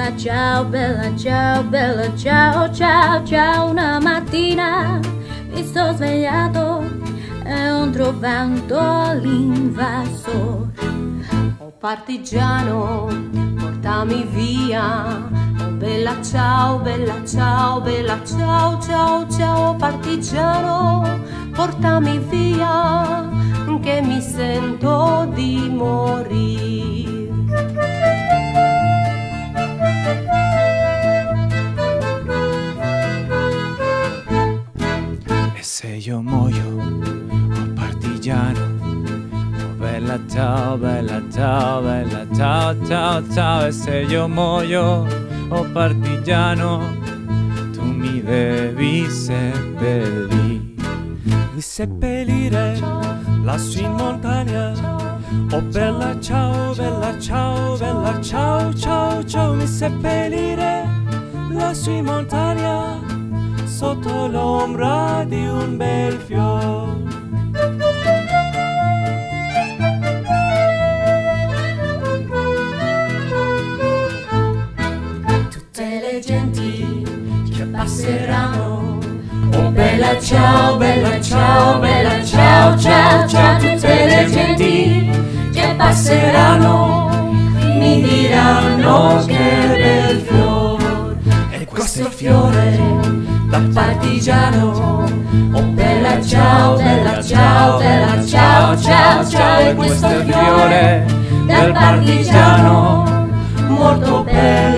bella ciao, bella ciao, bella ciao, ciao, ciao. Una mattina mi sono svegliato e ho trovato l'invasor. Oh partigiano, portami via. Oh bella ciao, bella ciao, bella ciao, ciao, ciao. Partigiano, portami via, che mi sento di morire. E se io muoio, oh partigiano, oh bella ciao, bella ciao, bella ciao, ciao, ciao. E se io muoio, oh partigiano, tu mi devi seppellire. Mi seppellire lassù in montagna. Oh bella ciao, bella ciao, bella ciao, ciao, ciao. Mi seppellire lassù in montagna, sotto l'ombra di un bel fiore. Tutte le genti che passeranno. Oh bella ciao, bella ciao, bella ciao, ciao, ciao. Tutte le genti che passeranno mi diranno che bel fiore. E questo è il fiore da partigiano. Oh bella ciao, bella ciao, bella ciao, ciao, ciao. E questo è il fiore del partigiano morto per